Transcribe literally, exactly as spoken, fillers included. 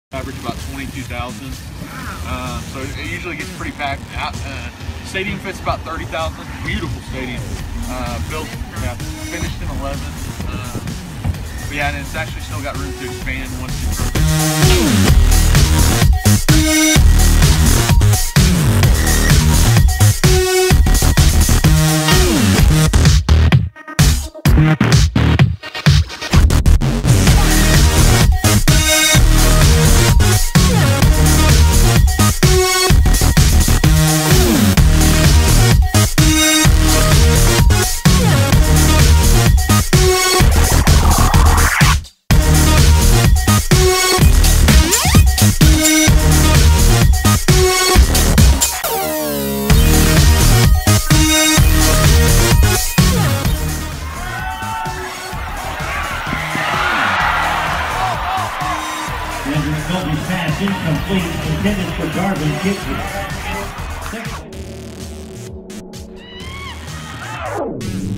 Average about twenty-two thousand. Uh, so it usually gets pretty packed. Out, uh, stadium fits about thirty thousand. Beautiful stadium. Uh, built, yeah, finished in eleven. Uh, but yeah, and it's actually still got room to expand once it's Andrew Colby's pass incomplete, intended for Darvin Gibson.